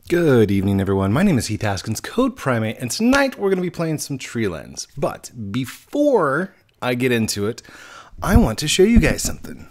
Good evening, everyone. My name is Heath Haskins, Code Primate, and tonight we're going to be playing some TreeLands. But before I get into it, I want to show you guys something.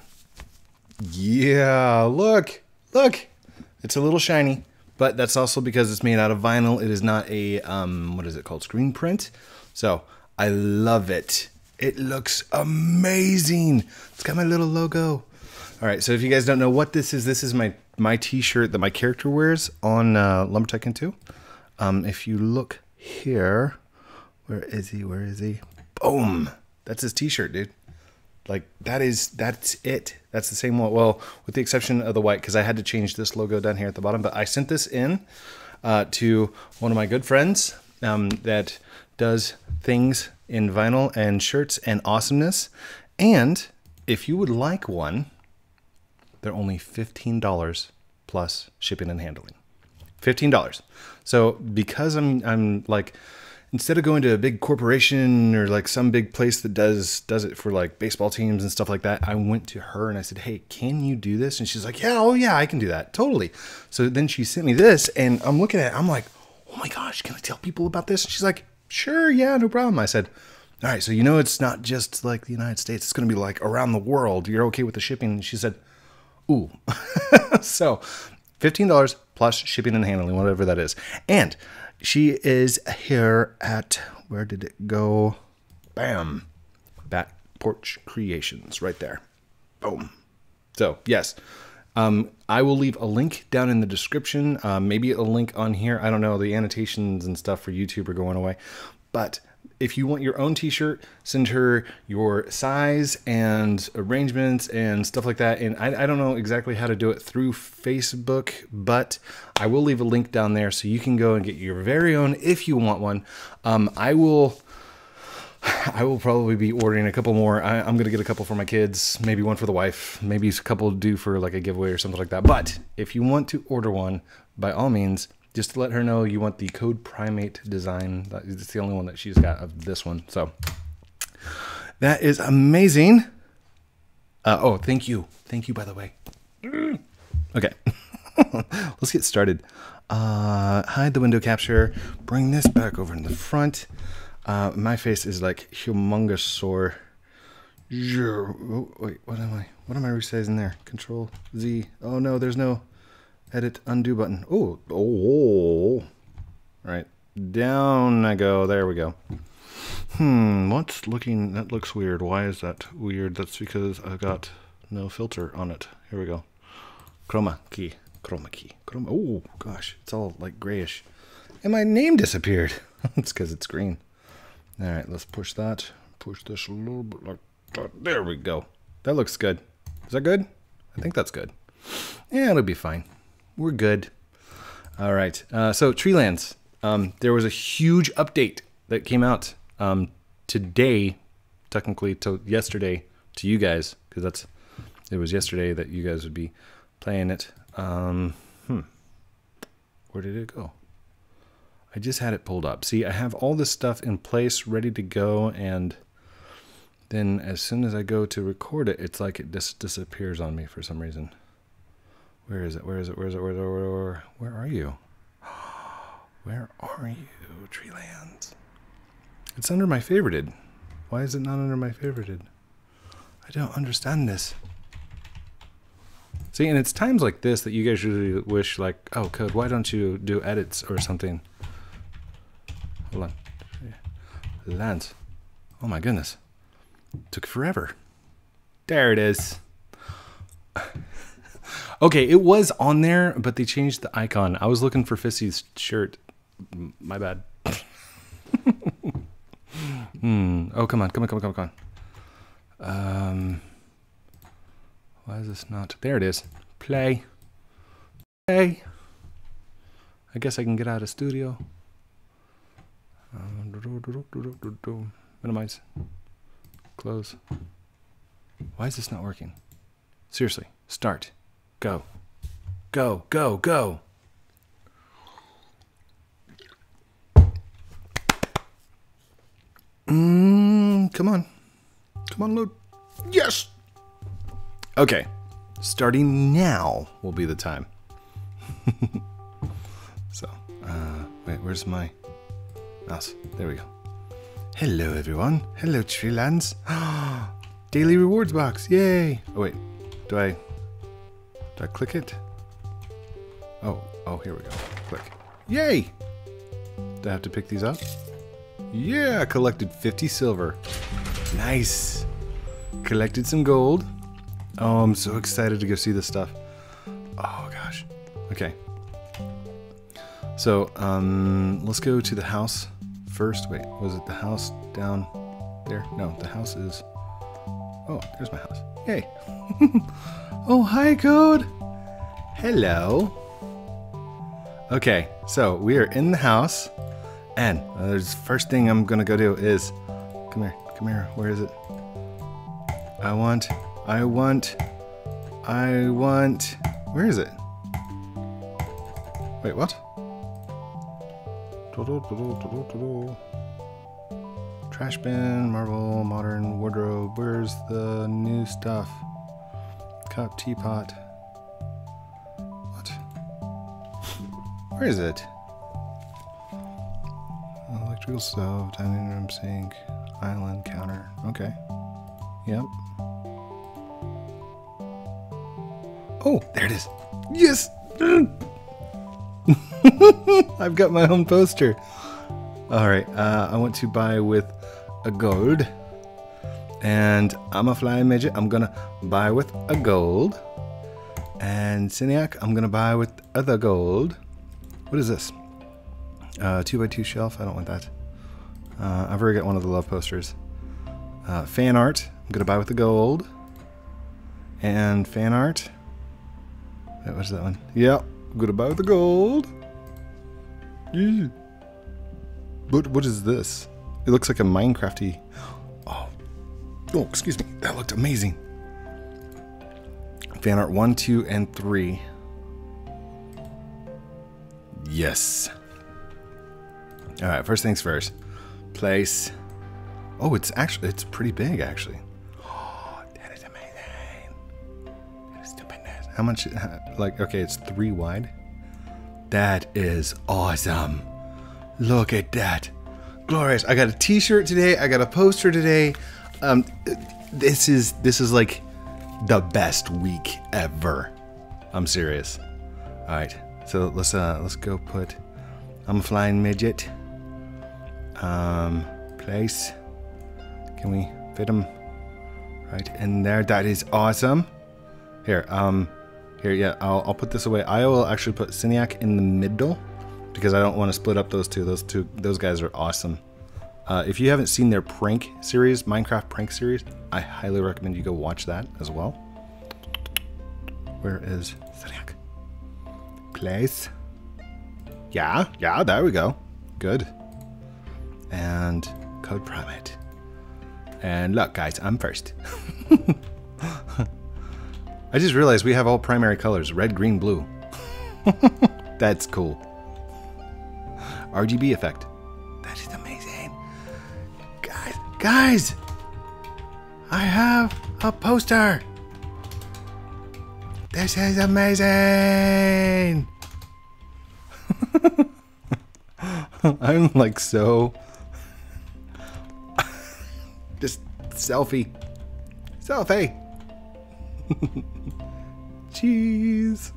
Yeah, look. It's a little shiny, but that's also because it's made out of vinyl. It is not a, what is it called? Screen print. So I love it. It looks amazing. It's got my little logo. All right, so if you guys don't know what this is my t-shirt that my character wears on Lumber Tycoon 2. If you look here, where is he? Boom! That's his t-shirt, dude. Like, that's it. That's the same one. Well, with the exception of the white, because I had to change this logo down here at the bottom. But I sent this in to one of my good friends that does things in vinyl and shirts and awesomeness. And if you would like one, they're only $15 plus shipping and handling. $15. So because I'm like, instead of going to a big corporation or like some big place that does it for like baseball teams and stuff like that, I went to her and I said, hey, can you do this? And she's like, yeah, oh yeah, I can do that. Totally. So then she sent me this and I'm looking at it. I'm like, oh my gosh, can I tell people about this? And she's like, sure, yeah, no problem. I said, all right, so you know it's not just like the United States. It's going to be like around the world. You're okay with the shipping? And she said, ooh. So $15 plus shipping and handling, whatever that is. And she is here at, where did it go? Bam. Back Porch Creations right there. Boom. So yes, I will leave a link down in the description. Maybe a link on here. I don't know. The annotations and stuff for YouTube are going away. But if you want your own t-shirt, send her your size and arrangements and stuff like that. And I don't know exactly how to do it through Facebook, but I will leave a link down there so you can go and get your very own if you want one. I will probably be ordering a couple more. I'm going to get a couple for my kids, maybe one for the wife, maybe a couple due for like a giveaway or something like that. But if you want to order one, by all means, just to let her know you want the Code Primate design. It's the only one that she's got of this one. So that is amazing. Oh, thank you. Thank you, by the way. Okay. Let's get started. Hide the window capture. Bring this back over in the front. My face is like humongous sore. Oh, wait, what am I resizing there? Control Z. Oh no, there's no edit undo button. Oh, all right, down I go. There we go. That looks weird. Why is that weird? That's because I've got no filter on it. Here we go. Chroma key. Oh gosh, it's all like grayish. And my name disappeared. It's because it's green. All right, let's push that. Push this a little bit like that. There we go. That looks good. Is that good? I think that's good. Yeah, it'll be fine. We're good. All right. So TreeLands, there was a huge update that came out today, technically to yesterday to you guys, because it was yesterday that you guys would be playing it. Where did it go? I just had it pulled up. See, I have all this stuff in place, ready to go, and then as soon as I go to record it, it's like it just disappears on me for some reason. Where is it? Where are you? Where are you, TreeLands? It's under my favorited. Why is it not under my favorited? I don't understand this. See, and it's times like this that you guys usually wish, like, oh, Code, why don't you do edits or something? Hold on. Lands. Oh my goodness. Took forever. There it is. Okay, it was on there, but they changed the icon. I was looking for Fissy's shirt. My bad. Oh, come on. Why is this not? There it is. Play. I guess I can get out of studio. Minimize. Close. Why is this not working? Seriously. Start. Go. Come on, load. Yes! Okay. Starting now will be the time. Wait, where's my mouse? There we go. Hello, everyone. Hello, TreeLands. Daily rewards box. Yay. Oh, wait. Do I click it? Oh, here we go. Click. Yay. Do I have to pick these up? Yeah, I collected 50 silver. Nice. Collected some gold. Oh, I'm so excited to go see this stuff. Oh, gosh. Okay. So, let's go to the house first. Wait, was it the house down there? No, the house is... Oh, there's my house. Yay. Oh, hi, Code. Hello. Okay, so we are in the house. And the first thing I'm going to go do is... Come here. Where is it? I want... Where is it? Wait, what? Trash bin, marble, modern wardrobe. Where's the new stuff? Cup, teapot. What? Where is it? Electrical stove, dining room sink, island counter. Okay. Yep. Oh, there it is. Yes! I've got my own poster. Alright, I want to buy with a gold. And I'm a flying midget. I'm gonna buy with a gold. And Cyniac, I'm gonna buy with other gold. What is this? 2x2 shelf. I don't want that. I've already got one of the love posters. Fan art. I'm gonna buy with the gold. And fan art. Wait, what's that one? Yep. I'm gonna buy with the gold. Yeah. What is this? It looks like a Minecrafty. Oh, excuse me. That looked amazing. Fan art 1, 2, and 3. Yes. All right. First things first. Place. Oh, it's pretty big actually. Oh, that is amazing. That is stupendous. How much? Like, okay, it's 3 wide. That is awesome. Look at that. Glorious. I got a t-shirt today. I got a poster today. This is like the best week ever. I'm serious. All right. So let's go put I'm a flying midget. Place. Can we fit him right in there? That is awesome. Here, yeah, I'll put this away. I will actually put Cyniac in the middle because I don't want to split up those two. Those guys are awesome. If you haven't seen their prank series, Minecraft prank series, I highly recommend you go watch that as well. Where is Cyniac? Place. Yeah, there we go. Good. And Code Primate. And look, guys, I'm first. I just realized we have all primary colors, red, green, blue. That's cool. RGB effect. That is amazing. Guys, I have a poster. This is amazing. I'm like so... Just selfie. Jeez.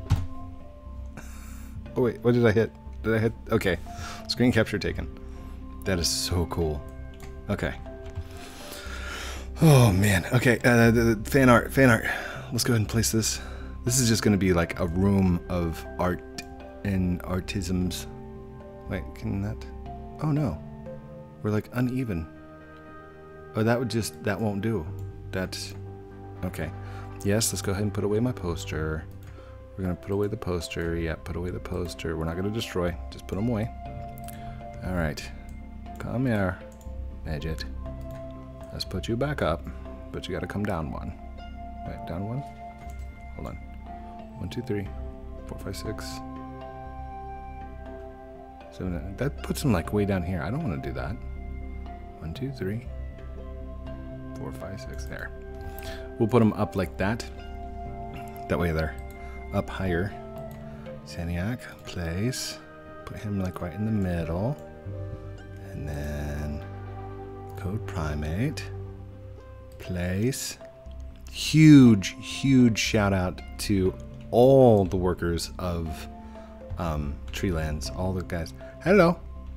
Oh wait, what did I hit? Did I hit? Okay. Screen capture taken. That is so cool. Okay. Oh man. Okay, the fan art. Let's go ahead and place this. This is just going to be like a room of art and artisms. Wait, can that? Oh no. We're like uneven. Oh, that won't do. That's okay. Yes, let's go ahead and put away my poster. We're gonna put away the poster. Yeah, put away the poster. We're not gonna destroy. Just put them away. All right. Come here, midget. Let's put you back up, but you gotta come down one. Wait, down one? Hold on. 1, 2, 3, 4, 5, 6, 7, 8. That puts him like way down here. I don't want to do that. 1, 2, 3, 4, 5, 6. There. We'll put them up like that. That way they're up higher. Cyniac, place. put him like right in the middle. And then code primate. Place. Huge, huge shout out to all the workers of TreeLands. All the guys. Hello.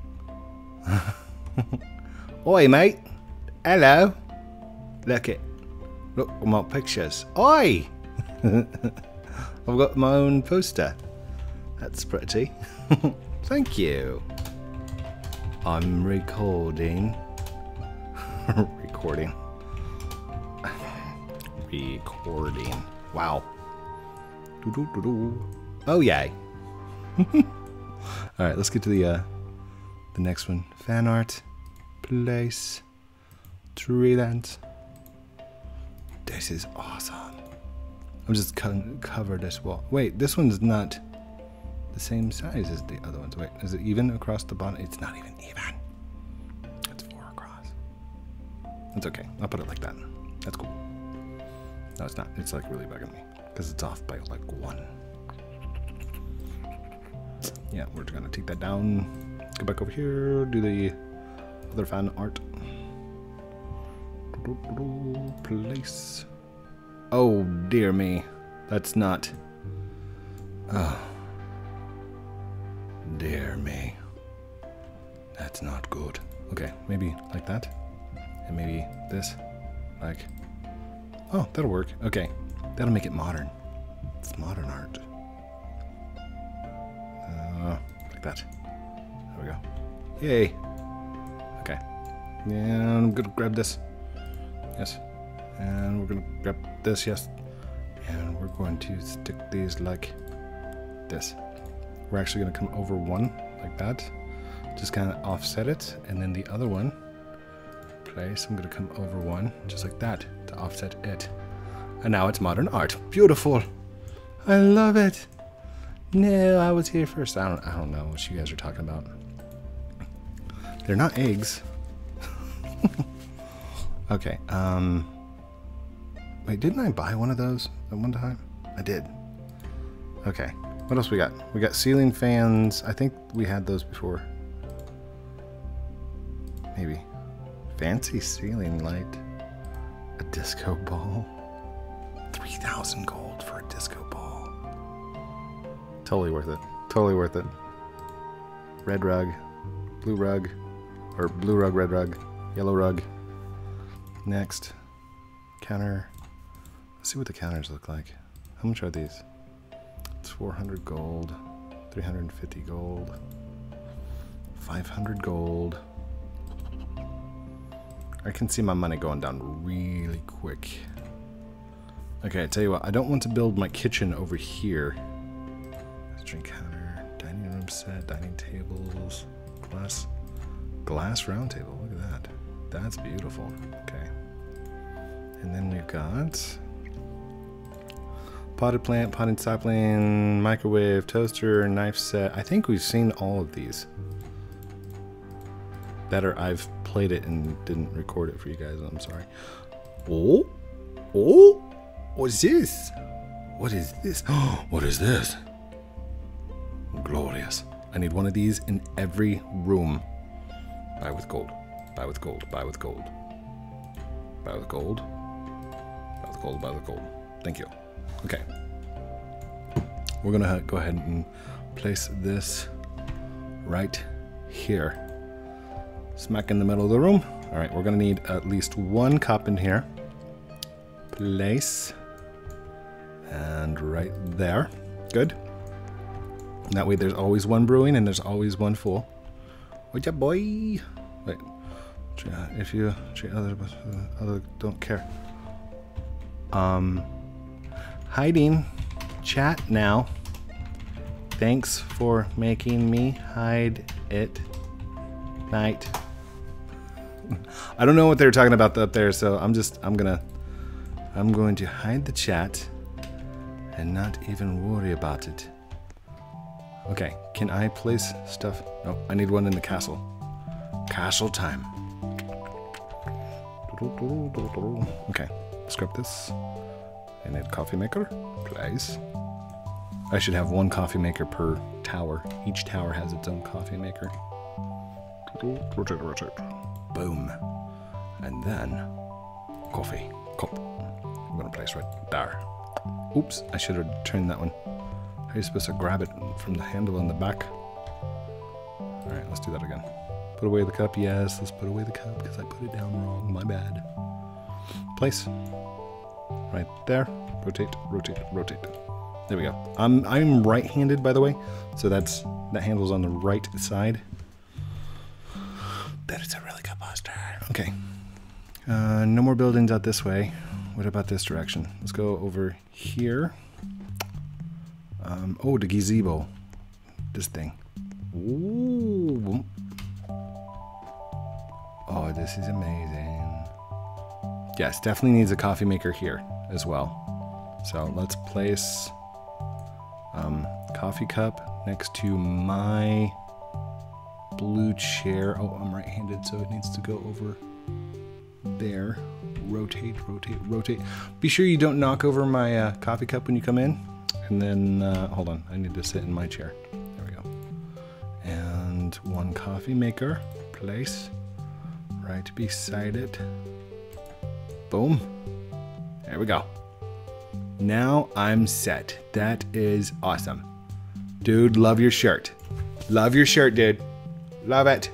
Oi, mate. Hello. Look at my pictures. Oi. I've got my own poster. That's pretty. Thank you. I'm recording. Recording. Wow. Oh yay. Alright, let's get to the next one. Fan art. Place. TreeLands. This is awesome. I'm just cover this wall. Wait, this one's not the same size as the other ones. Wait, is it even across the bottom? It's not even even. It's 4 across. It's okay. I'll put it like that. That's cool. No, it's not. It's like really bugging me because it's off by like 1. Yeah, we're just gonna take that down. Go back over here. Do the other fan art. Place. Oh dear me, that's not. Oh dear me, that's not good. Okay, maybe like that, and maybe this, like. Oh, that'll work. Okay, that'll make it modern. It's modern art. Like that. There we go. Yay. Okay. And I'm gonna grab this. Yes. And we're gonna grab this, yes. And we're going to stick these like this. We're actually gonna come over one like that. Just kind of offset it. And then the other one, place, I'm gonna come over one, just like that, to offset it. And now it's modern art. Beautiful. I love it. No, I was here first. I don't know what you guys are talking about. They're not eggs. Okay, wait, didn't I buy one of those at one time? I did. Okay, what else we got? We got ceiling fans. I think we had those before. Maybe. Fancy ceiling light. A disco ball. 3,000 gold for a disco ball. Totally worth it. Totally worth it. Red rug. Blue rug. Or blue rug, red rug. Yellow rug. Next, counter. Let's see what the counters look like. How much are these? It's 400 gold, 350 gold, 500 gold. I can see my money going down really quick. Okay, I tell you what, I don't want to build my kitchen over here. Drink counter, dining room set, dining tables, glass round table. Look at that. That's beautiful. Okay. And then we've got potted plant, potted sapling, microwave, toaster, knife set. I think we've seen all of these. Better, I've played it and didn't record it for you guys. I'm sorry. Oh, oh, what's this? What is this? What is this? Glorious. I need one of these in every room. Buy with gold. Buy with gold. Buy with gold. Buy with gold. Buy with gold. Buy with gold. Thank you. Okay. We're gonna go ahead and place this right here. Smack in the middle of the room. All right, we're gonna need at least one cup in here. Place. And right there. Good. That way there's always one brewing and there's always one full. What's up, boy? Wait. If you treat others, don't care. Hiding. Chat now. Thanks for making me hide it. Night. I don't know what they were talking about up there, so I'm going to hide the chat and not even worry about it. Okay, can I place stuff? No, I need one in the castle. Castle time. Okay, scrap this. I need a coffee maker, please. I should have one coffee maker per tower. Each tower has its own coffee maker. Rotate, rotate. Boom. And then coffee cup. I'm gonna place right there. Oops, I should have turned that one. How are you supposed to grab it from the handle on the back? Alright, let's do that again. Put away the cup, yes, let's put away the cup because I put it down wrong, my bad. Place. Right there. Rotate, rotate, rotate. There we go. I'm right-handed, by the way, so that handle's on the right side. That is a really good poster. Okay. No more buildings out this way. What about this direction? Let's go over here. Oh, the gazebo. This thing. Ooh. Oh, this is amazing. Yes, definitely needs a coffee maker here as well. So let's place coffee cup next to my blue chair. Oh, I'm right-handed, so it needs to go over there. Rotate, rotate, rotate. Be sure you don't knock over my coffee cup when you come in. And then, hold on, I need to sit in my chair. There we go. And one coffee maker, place right beside it. Boom. There we go. Now I'm set. That is awesome. Dude, love your shirt. Love your shirt, dude. Love it.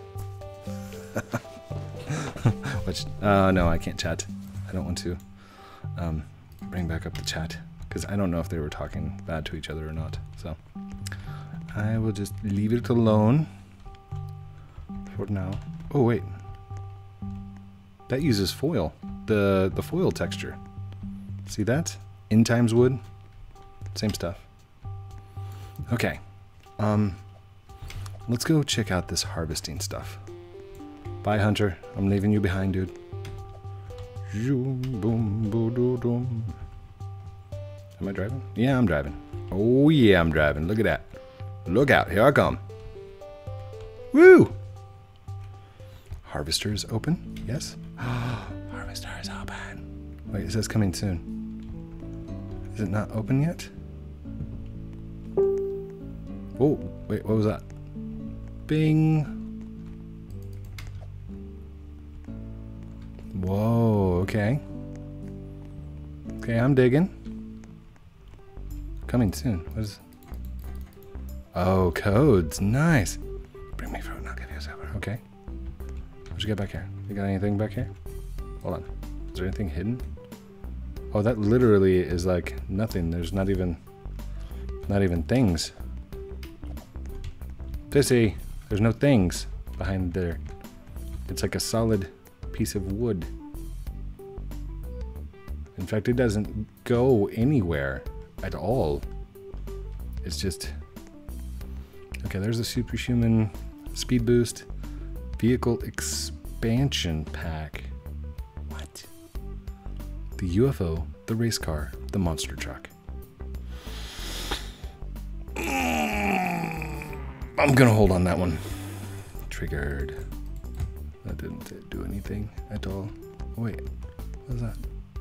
Which, no, I can't chat. I don't want to bring back up the chat because I don't know if they were talking bad to each other or not. So I will just leave it alone for now. Oh, wait. That uses foil. The foil texture. See that? In times wood. Same stuff. Okay. Let's go check out this harvesting stuff. Bye, Hunter. I'm leaving you behind, dude. Am I driving? Yeah, I'm driving. Oh, yeah, I'm driving. Look at that. Look out. Here I come. Woo! Harvester is open. Yes. Harvester is open. Wait, it says coming soon. Is it not open yet? Oh, wait, what was that? Bing. Whoa, okay. Okay, I'm digging. Coming soon. What is... Oh, codes. Nice. Bring me fruit and I'll give you a silver. Okay. What you got back here? You got anything back here? Hold on. Is there anything hidden? Oh, that literally is like nothing. There's not even things. Pissy. There's no things behind there. It's like a solid piece of wood. In fact, it doesn't go anywhere at all. It's just... Okay, there's a superhuman speed boost. Vehicle expansion pack. What? The UFO, the race car, the monster truck. I'm gonna hold on that one. Triggered. That didn't do anything at all. Wait, what was that?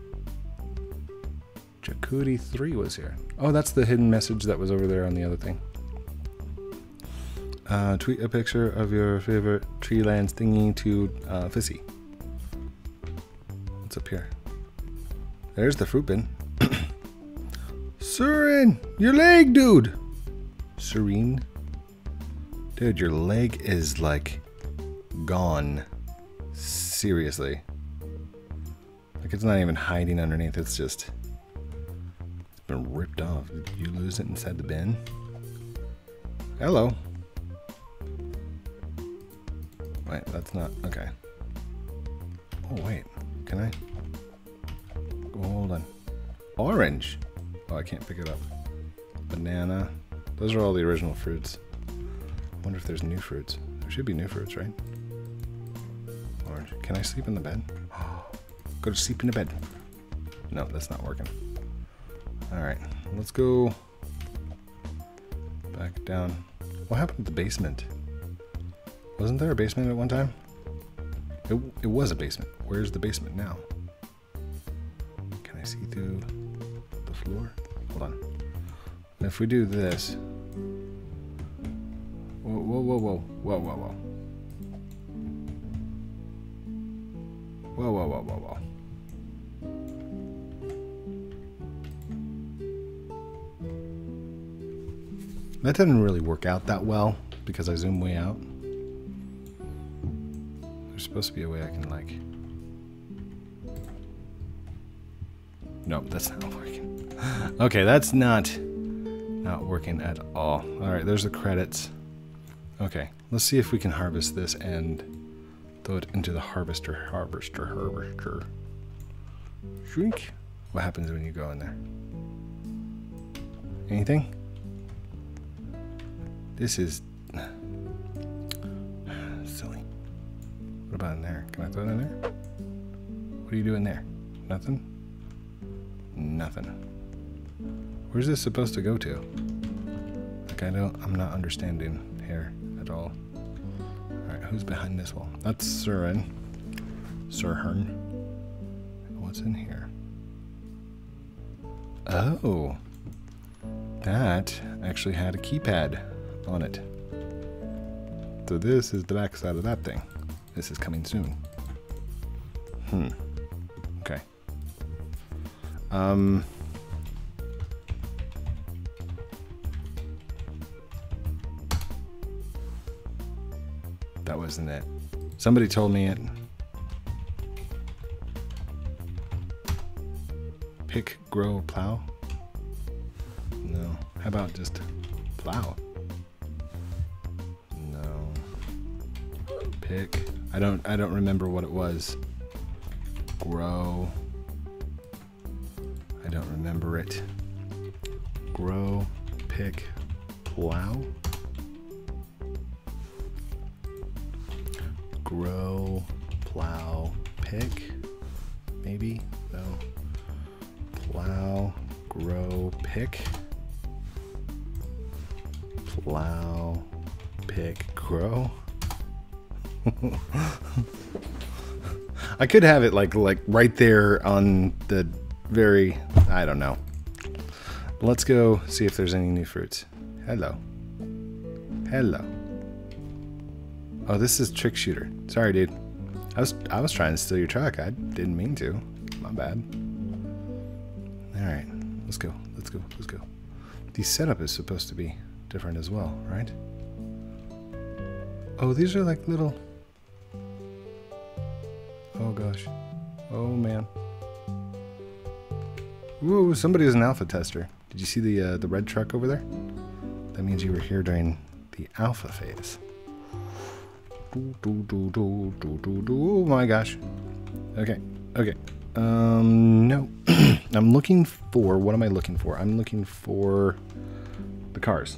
Jacuzzi 3 was here. Oh, that's the hidden message that was over there on the other thing. Tweet a picture of your favorite TreeLands thingy to Fissy. What's up here? There's the fruit bin. Surin, your leg, dude. Serene. Dude, your leg is like gone. Seriously. Like it's not even hiding underneath. It's just it's been ripped off. Did you lose it inside the bin? Hello. Wait, that's not okay. Oh wait, can I? Oh, hold on. Orange. Oh, I can't pick it up. Banana. Those are all the original fruits. I wonder if there's new fruits. There should be new fruits, right? Orange. Can I sleep in the bed? Go to sleep in the bed. No, that's not working. Alright, let's go back down. What happened to the basement? Wasn't there a basement at one time? It was a basement. Where's the basement now? Can I see through the floor? Hold on. If we do this. Whoa, whoa, whoa, whoa, whoa, whoa, whoa. Whoa, whoa, whoa, whoa, whoa. That didn't really work out that well because I zoomed way out. There's supposed to be a way I can like... Nope, that's not working. Okay, that's not working at all. Alright, there's the credits. Okay, let's see if we can harvest this and throw it into the harvester. Shrink. What happens when you go in there? Anything? This is silly. What about in there? Can I throw it in there? What are you doing there? Nothing? Nothing. Where's this supposed to go to? Like I'm not understanding here at all. Alright, who's behind this wall? That's Sirhen. What's in here? Oh. That actually had a keypad on it. So this is the back side of that thing. This is coming soon. Okay. That wasn't it. Somebody told me it. Pick, grow, plow? No. How about just plow? No. Pick. I don't remember what it was. Grow. I don't remember it. Grow, pick, plow. Grow, plow, pick. Maybe? No. Plow, grow, pick. Plow, pick, grow. I could have it like right there on the very, I don't know. Let's go see if there's any new fruits. Hello. Hello. Oh, this is Trick Shooter. Sorry, dude. I was trying to steal your truck. I didn't mean to. My bad. All right, let's go. Let's go. Let's go. The setup is supposed to be different as well, right? Oh, these are like little. Oh gosh. Oh man. Whoa! Somebody was an alpha tester. Did you see the red truck over there? That means you were here during the alpha phase. Oh my gosh. Okay. Okay. No. I'm looking for, what am I looking for? I'm looking for the cars.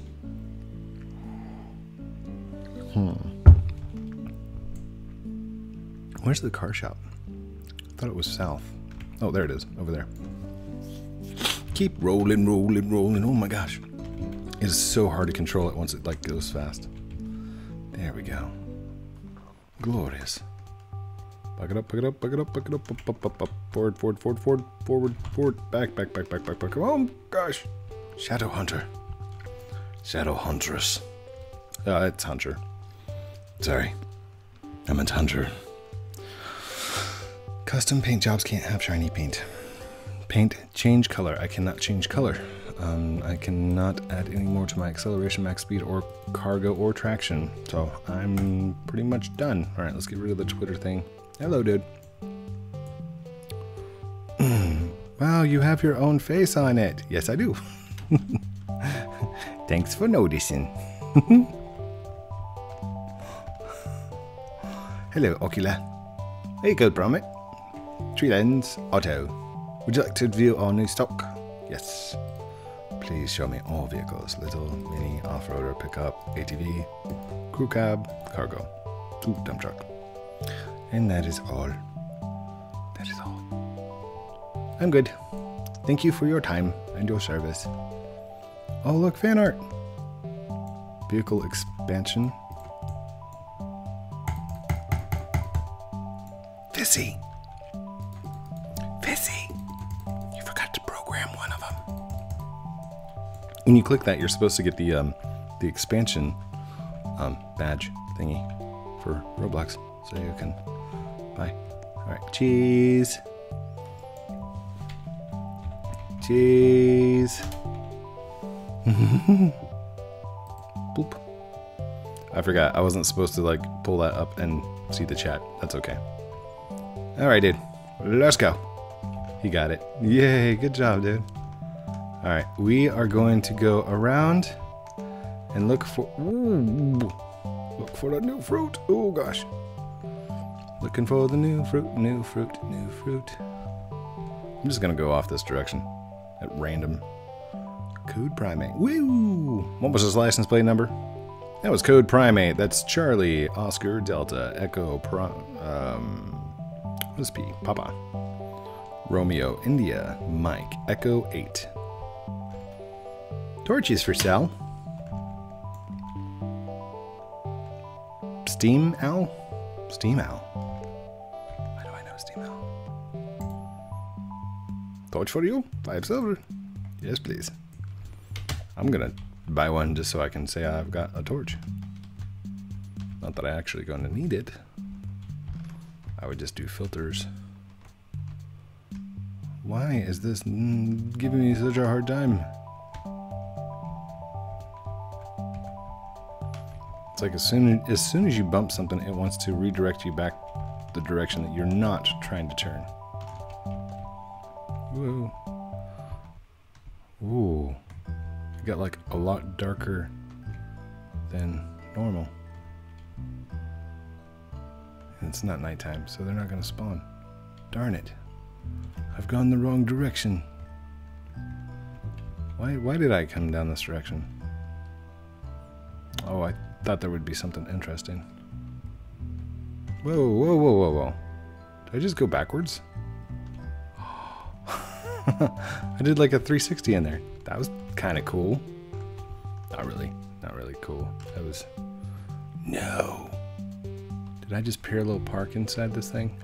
Where's the car shop? I thought it was south. Oh, there it is, over there. Keep rolling, rolling, rolling. Oh my gosh. It is so hard to control it once it like goes fast. There we go. Glorious. Back it up, back it up, back it up, back it up, up. Forward, forward, forward, forward, forward, forward, back, back, back, back, back, back. Oh gosh. Shadow Hunter. Shadow Huntress. It's Hunter. Sorry. I meant Hunter. Custom paint jobs can't have shiny paint. Paint, change color. I cannot change color. I cannot add any more to my acceleration, max speed, or cargo, or traction. So I'm pretty much done. All right, let's get rid of the Twitter thing. Hello, dude. Wow, you have your own face on it. Yes, I do. Thanks for noticing. Hello, Ocula. Hey, Code Promet. TreeLands Auto. Would you like to view our new stock? Yes. Please show me all vehicles. Little, mini, off-roader, pickup, ATV, crew cab, cargo. Ooh, dump truck. And that is all. That is all. I'm good. Thank you for your time and your service. Oh, look, fan art. Vehicle expansion. Fissy. Fissy. You forgot to program one of them. When you click that, you're supposed to get the expansion badge thingy for Roblox, so you can buy. All right, cheese. Cheese. Boop. I forgot. I wasn't supposed to like pull that up and see the chat. That's okay. All right, dude. Let's go. He got it. Yay. Good job, dude. All right. We are going to go around and look for... Ooh, look for the new fruit. Oh, gosh. Looking for the new fruit, new fruit, new fruit. I'm just going to go off this direction at random. Code Primate. Woo! What was his license plate number? That was Code Primate. That's Charlie, Oscar, Delta, Echo, what is P? Papa. Romeo, India, Mike, Echo 8. Torches for sale. Steam Owl? Steam Owl. Why do I know Steam Owl? Torch for you? 5 silver. Yes, please. I'm gonna buy one just so I can say I've got a torch. Not that I'm actually going to need it. I would just do filters. Why is this giving me such a hard time? It's like as soon as you bump something, it wants to redirect you back the direction that you're not trying to turn. Whoa. Ooh. It got like a lot darker than normal. And it's not nighttime, so they're not going to spawn. Darn it. I've gone the wrong direction. Why did I come down this direction? Oh, I thought there would be something interesting. Whoa, whoa, whoa, whoa, whoa. Did I just go backwards? I did like a 360 in there. That was kind of cool. Not really cool. That was... No. Did I just parallel park inside this thing?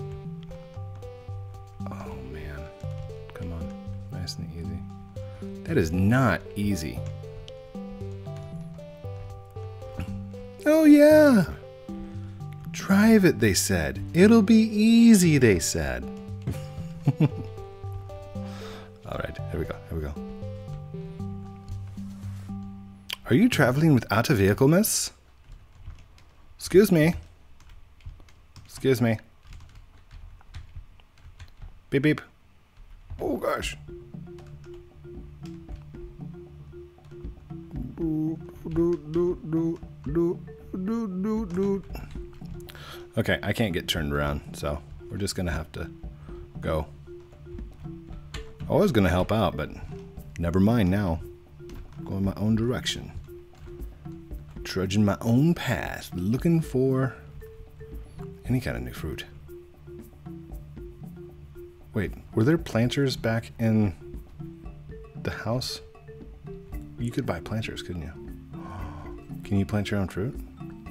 Oh man. Come on. Nice and easy. That is not easy. Oh yeah. Drive it, they said. It'll be easy, they said. Alright, here we go, here we go. Are you traveling without a vehicle, miss? Excuse me. Excuse me. Beep beep. Oh gosh. Okay, I can't get turned around, so we're just gonna have to go. I was gonna help out, but never mind now. Going my own direction. Trudging my own path, looking for any kind of new fruit. Wait, were there planters back in the house? You could buy planters, couldn't you? Can you plant your own fruit?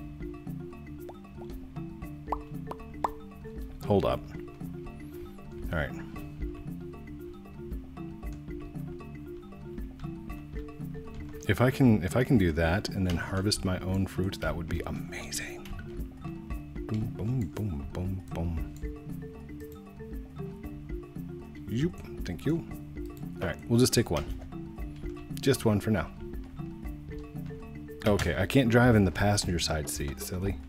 Hold up. All right. If I can do that and then harvest my own fruit, that would be amazing. Boom, boom, boom, boom, boom. Yoop, thank you. All right, we'll just take one. Just one for now. Okay, I can't drive in the passenger side seat, silly.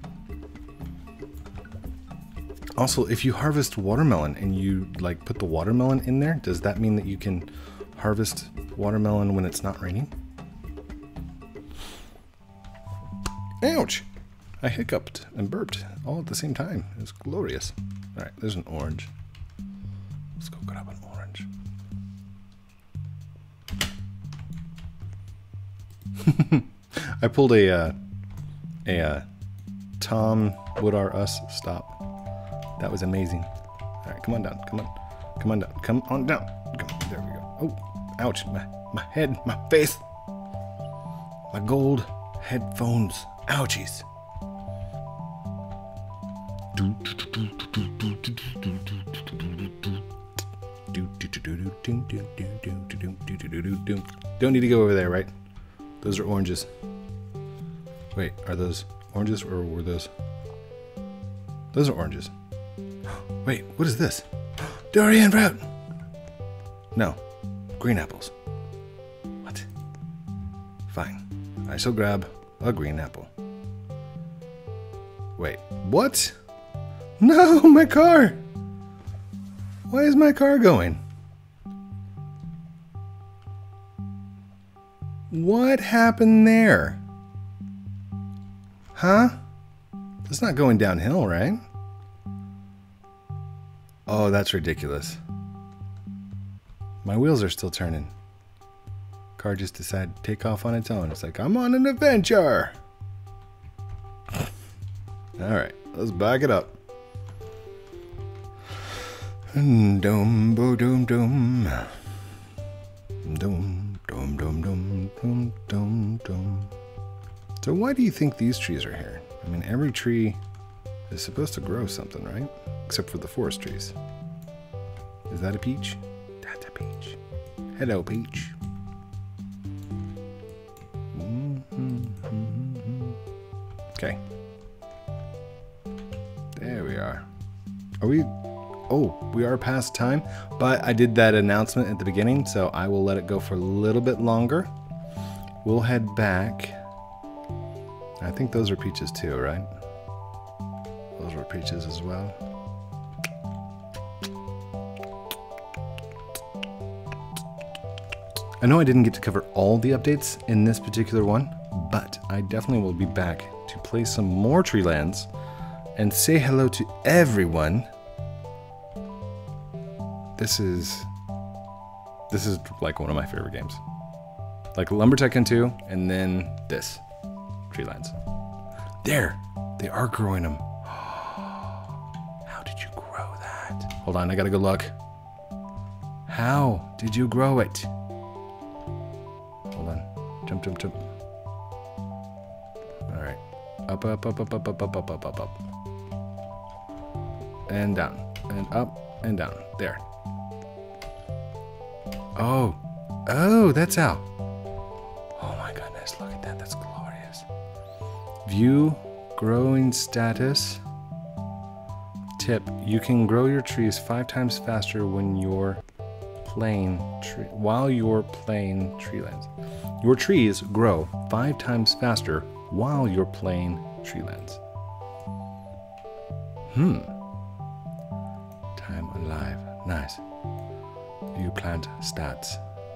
Also, if you harvest watermelon and you like put the watermelon in there, does that mean that you can harvest watermelon when it's not raining? Ouch! I hiccuped and burped all at the same time. It was glorious. All right, there's an orange. Let's go grab an orange. I pulled a Tom Would Our Us stop. That was amazing. All right, come on down. Come on. Come on down. Come on down. Come on, there we go. Oh, ouch. My head, my face. My gold headphones. Ouchies. Don't need to go over there, right? Those are oranges. Wait, are those oranges or were those? Those are oranges. Wait, what is this? Durian fruit! No, green apples. What? Fine. I shall grab a green apple. Wait, what? No, my car! Why is my car going? What happened there? Huh? It's not going downhill, right? Oh, that's ridiculous. My wheels are still turning. Car just decided to take off on its own. It's like, I'm on an adventure. Alright, let's back it up. Dum bo dum dum. Dum dum dum dum dum dum dum. So why do you think these trees are here? I mean, every tree is supposed to grow something, right? Except for the forest trees. Is that a peach? That's a peach. Hello, peach. Okay. There we are. Are we... Oh, we are past time, but I did that announcement at the beginning, so I will let it go for a little bit longer. We'll head back. I think those are peaches too, right? Those were peaches as well. I know I didn't get to cover all the updates in this particular one, but I definitely will be back to play some more TreeLands and say hello to everyone. This is like one of my favorite games. Like Lumber Tycoon 2 and then this, TreeLands. There, they are growing them. How did you grow that? Hold on, I gotta go look. How did you grow it? Hold on, jump, jump, jump. All right, up, up, up, up, up, up, up, up, up, up, up. And down, and up, and down, there. Oh, that's how. Oh my goodness, look at that, that's glorious. View growing status. Tip, you can grow your trees 5 times faster when you're playing while you're playing TreeLands. Your trees grow 5 times faster while you're playing TreeLands. Time alive, nice. You plant stats.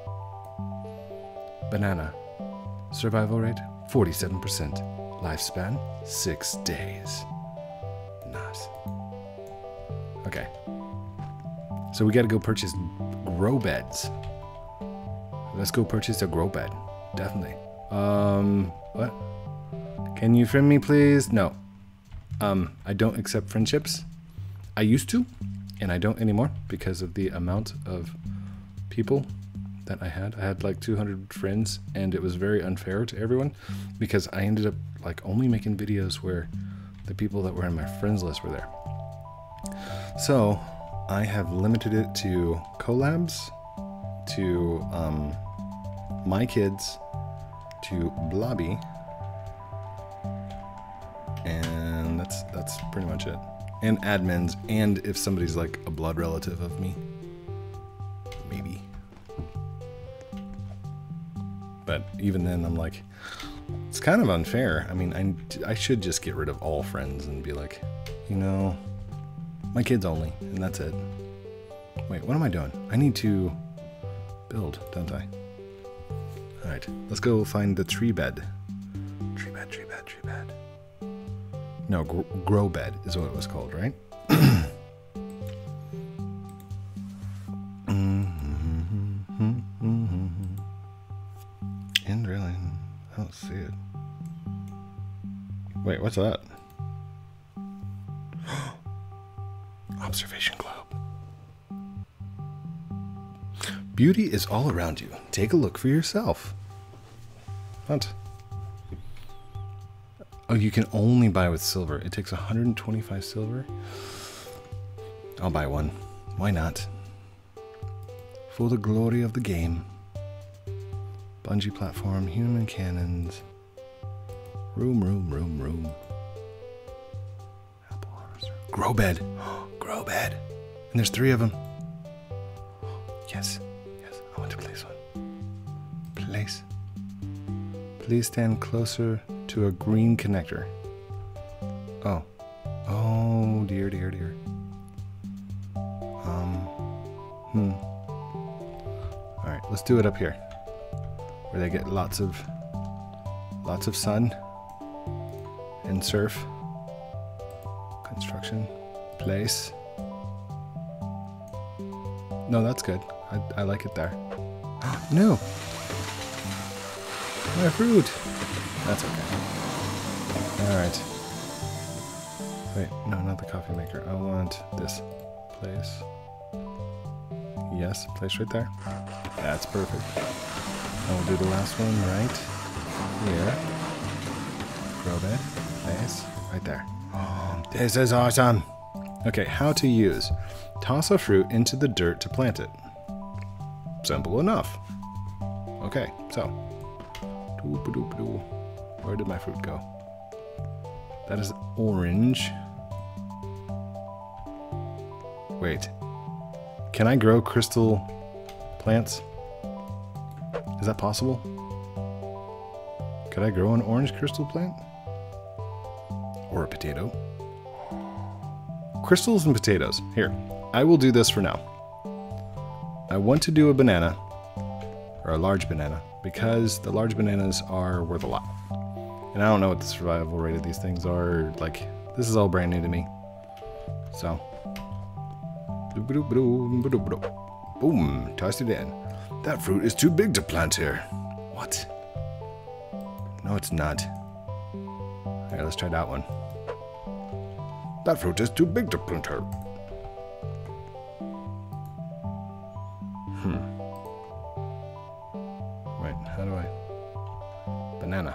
Banana. Survival rate 47%. Lifespan 6 days. Nice. Okay. So we gotta go purchase grow beds. Let's go purchase a grow bed. Definitely. What? Can you friend me, please? No. I don't accept friendships. I used to, and I don't anymore because of the amount of people that I had. I had like 200 friends, and it was very unfair to everyone because I ended up like only making videos where the people that were in my friends list were there. So I have limited it to collabs, to my kids, to Blobby, and that's pretty much it. And admins, and if somebody's like a blood relative of me, maybe. But even then, I'm like, it's kind of unfair. I mean, I should just get rid of all friends and be like, you know, my kids only, and that's it. Wait, what am I doing? I need to build, don't I? All right, let's go find the tree bed. Tree bed, tree bed, tree bed. No, grow bed is what it was called, right? In drilling. I don't see it. Wait, what's that? Observation globe. Beauty is all around you. Take a look for yourself. What? Oh, you can only buy with silver. It takes 125 silver. I'll buy one. Why not? For the glory of the game. Bungee platform, human cannons. Room. Apple harvester. Grow bed. Grow bed. And there's 3 of them. Yes. I want to place one. Place. Please stand closer to a green connector. Oh. Oh, dear. Alright, let's do it up here. Where they get lots of sun and surf. Construction. Place. No, that's good. I like it there. No! My fruit! That's okay. Alright. Wait, no, not the coffee maker. I want this. Place. Yes, place right there. That's perfect. And we'll do the last one right here. Grow bed. Place. Right there. Oh, this is awesome! Okay, how to use. Toss a fruit into the dirt to plant it. Simple enough. Okay, so. Where did my fruit go? That is orange. Wait. Can I grow crystal plants? Is that possible? Could I grow an orange crystal plant? Or a potato? Crystals and potatoes. Here, I will do this for now. I want to do a banana, or a large banana, because the large bananas are worth a lot. And I don't know what the survival rate of these things are. Like, this is all brand new to me. So. Boom, tossed it in. That fruit is too big to plant here. What? No, it's not. Alright, let's try that one. That fruit is too big to plant here. Right, how do I? Banana.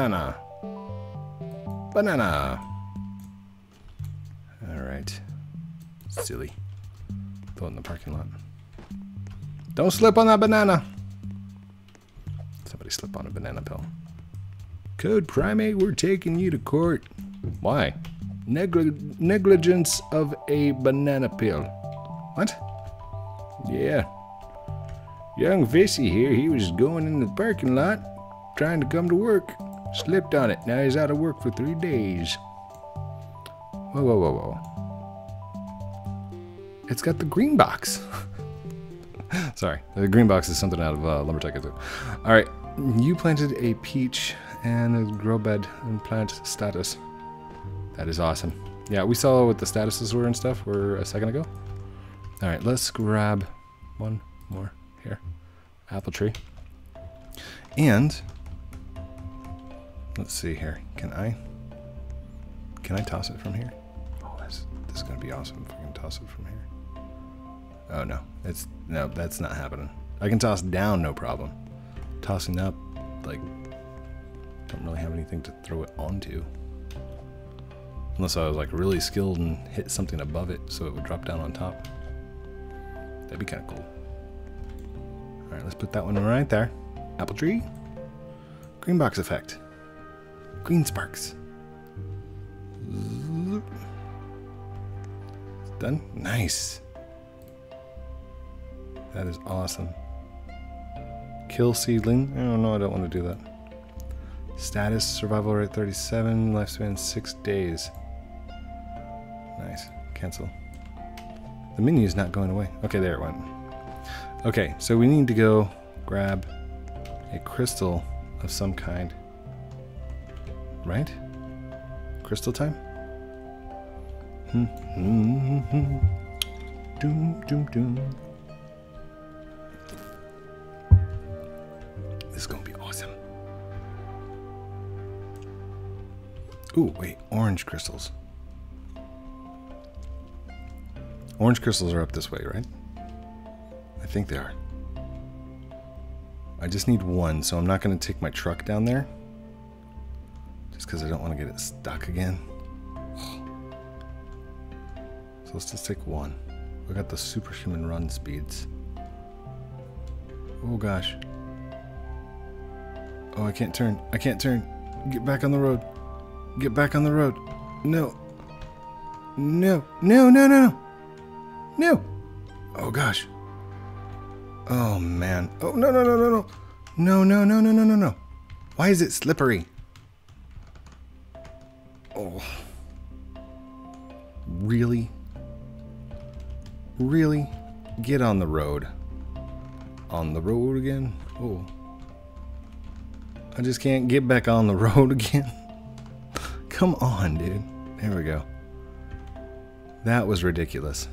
Alright. Silly. Throw it in the parking lot. Don't slip on that banana! Somebody slip on a banana peel. Code Primate, we're taking you to court. Why? Negligence of a banana peel. What? Yeah. Young Vissy here, he was going in the parking lot, trying to come to work. Slipped on it. Now he's out of work for 3 days. Whoa. It's got the green box. Sorry, the green box is something out of Lumberjack. Alright, you planted a peach and a grow bed and plant status. That is awesome. Yeah, we saw what the statuses were and stuff a second ago. Alright, let's grab one more here. Apple tree. And let's see here. Can I toss it from here? Oh, this is gonna be awesome if I can toss it from here. Oh no, that's not happening. I can toss down, no problem. Tossing up, like, don't really have anything to throw it onto. Unless I was like really skilled and hit something above it so it would drop down on top. That'd be kind of cool. Alright, let's put that one right there. Apple tree. Green box effect. Green sparks. Done? Nice. That is awesome. Kill seedling. I don't know, I don't want to do that. Status, survival rate 37, lifespan 6 days. Nice. Cancel. The menu is not going away. Okay, there it went. Okay, so we need to go grab a crystal of some kind. Right? Crystal time? Doom. This is gonna be awesome. Ooh, wait, orange crystals. Orange crystals are up this way, right? I think they are. I just need one, so I'm not gonna take my truck down there. Just because I don't want to get it stuck again. So let's just take one. We got the superhuman run speeds. Oh gosh. Oh, I can't turn. I can't turn. Get back on the road. Get back on the road. No. No. No, no, no, no. No. Oh, gosh. Oh, man. Oh, no, no, no, no, no. No, no, no, no, no, no, no. Why is it slippery? Oh. Really? Really? Get on the road. On the road again? Oh. I just can't get back on the road again. Come on, dude. There we go. That was ridiculous.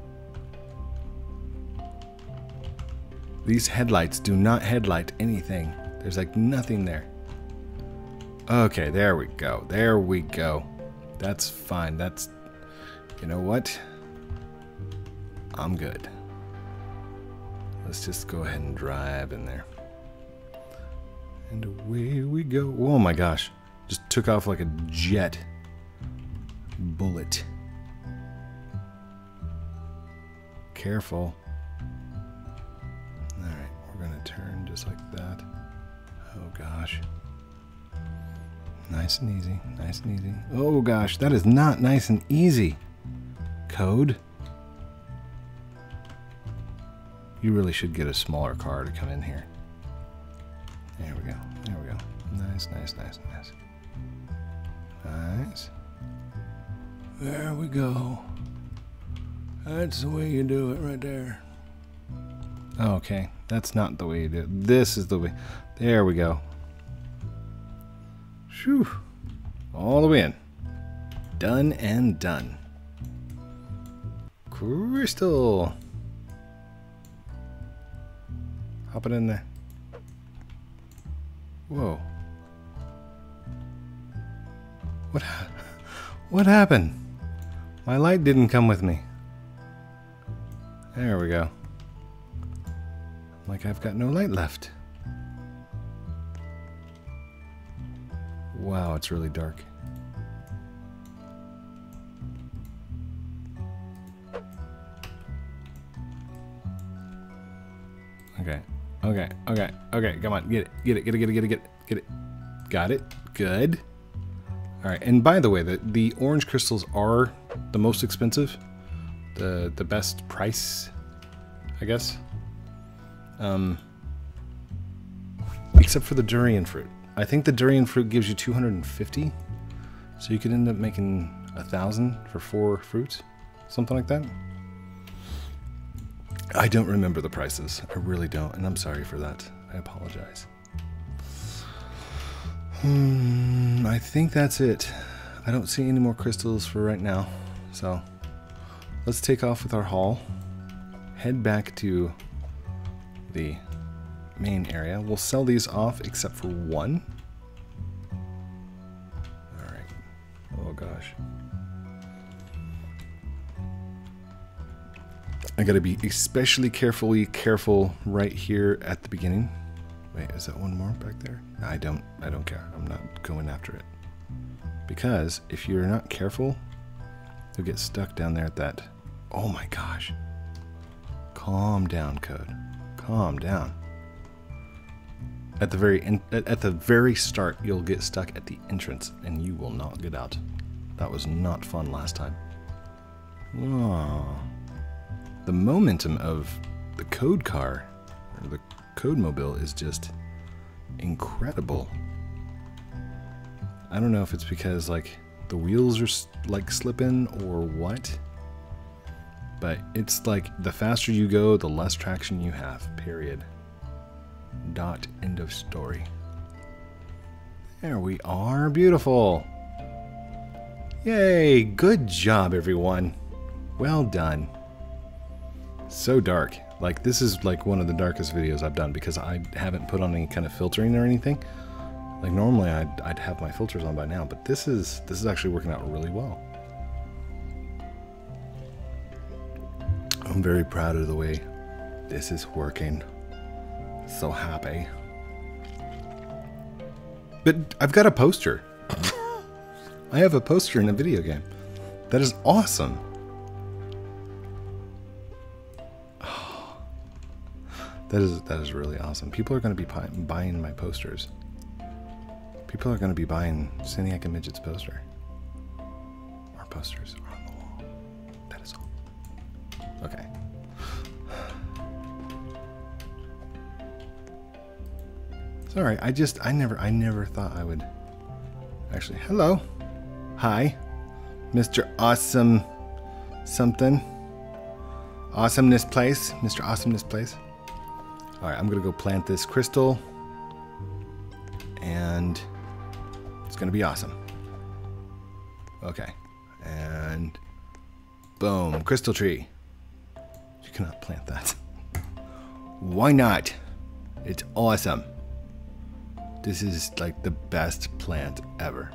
These headlights do not headlight anything. There's like nothing there. Okay, there we go. There we go. That's fine. That's... You know what? I'm good. Let's just go ahead and drive in there. And away we go. Oh my gosh. Just took off like a jet. Bullet. Careful. Alright, we're gonna turn just like that. Oh gosh. Nice and easy. Nice and easy. Oh gosh, that is not nice and easy. Code. You really should get a smaller car to come in here. There we go. There we go. Nice, nice, nice, nice. Nice. There we go. That's the way you do it right there. Okay. That's not the way you do it. This is the way. There we go. Phew. All the way in. Done and done. Crystal. Hop it in there. Whoa. What happened? My light didn't come with me. There we go. Like I've got no light left. Wow, it's really dark. Okay. Okay, okay, okay, come on, get it, get it, get it, get it, get it, get it, get it. Got it, good. All right, and by the way, the orange crystals are the most expensive, the best price, I guess. Except for the durian fruit. I think the durian fruit gives you 250, so you could end up making 1,000 for 4 fruits, something like that. I don't remember the prices. I really don't, and I'm sorry for that. I apologize. I think that's it. I don't see any more crystals for right now, so let's take off with our haul. Head back to the main area. We'll sell these off except for one. All right. Oh gosh. I gotta be especially careful right here at the beginning. Wait, is that one more back there? I don't care. I'm not going after it. Because if you're not careful, you'll get stuck down there at that. Oh my gosh. Calm down, Code. Calm down. At the very start, you'll get stuck at the entrance and you will not get out. That was not fun last time. Oh. The momentum of the Code car, or the Code mobile, is just incredible. I don't know if it's because like the wheels are like slipping or what, but it's like the faster you go, the less traction you have, period. Dot, end of story. There we are, beautiful. Yay, good job everyone. Well done. So dark. Like this is like one of the darkest videos I've done because I haven't put on any kind of filtering or anything. Like normally I'd have my filters on by now, but this is actually working out really well. I'm very proud of the way this is working. So happy. But I've got a poster. I have a poster in a video game. That is awesome. That is really awesome. People are going to be buying my posters. People are going to be buying Saniac and Midget's poster. Our posters are on the wall. That is all. Okay. It's all right. I never thought I would. Actually, hello. Hi. Mr. Awesome something. Awesomeness Place. Mr. Awesomeness Place. All right, I'm going to go plant this crystal. And it's going to be awesome. Okay. And boom. Crystal tree. You cannot plant that. Why not? It's awesome. This is like the best plant ever.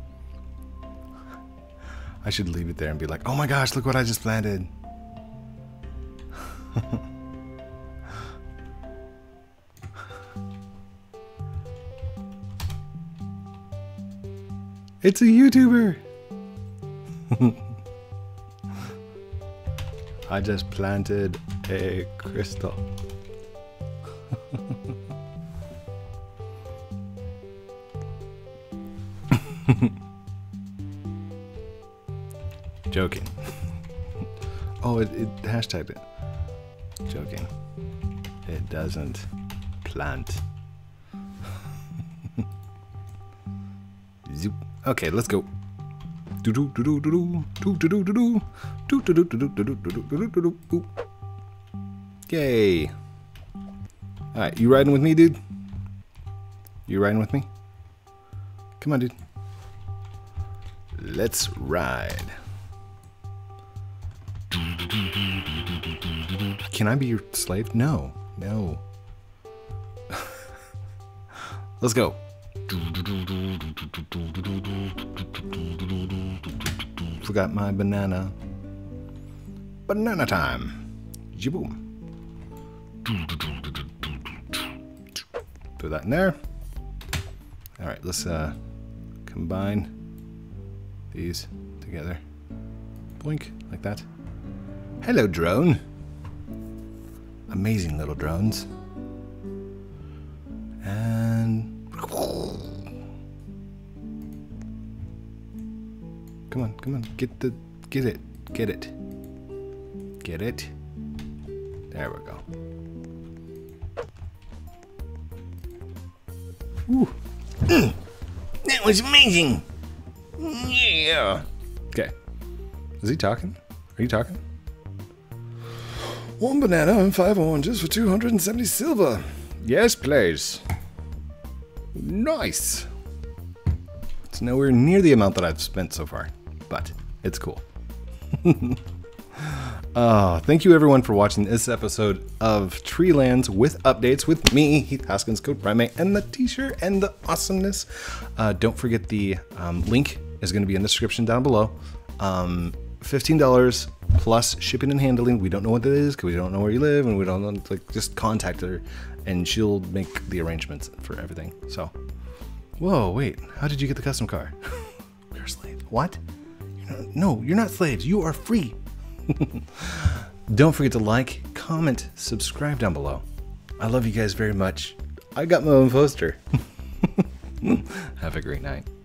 I should leave it there and be like, oh my gosh, look what I just planted. It's a YouTuber. I just planted a crystal. Joking. Oh, it hashtagged it. Joking. It doesn't plant. Zoop. Okay, let's go. Yay. Alright, you riding with me, dude? You riding with me? Come on, dude. Let's ride. Can I be your slave? No. No. Let's go. Forgot my banana. Banana time. Jiboom. Put that in there. Alright, let's combine these together. Blink, like that. Hello, drone. Amazing little drones. And come on, come on, get it. There we go. Ooh. That was amazing. Yeah. Okay. Is he talking? Are you talking? 1 banana and 5 oranges for 270 silver. Yes, please. Nice. It's nowhere near the amount that I've spent so far, but it's cool. Thank you everyone for watching this episode of TreeLands with updates with me, Heath Haskins, Code Primate, and the t-shirt and the awesomeness. Don't forget the link is going to be in the description down below. $15 plus shipping and handling. We don't know what it is because we don't know where you live, and we don't know. Like, just contact her, and she'll make the arrangements for everything. So, whoa, wait, how did you get the custom car? You're a slave. What? No, you're not slaves. You are free. Don't forget to like, comment, subscribe down below. I love you guys very much. I got my own poster. Have a great night.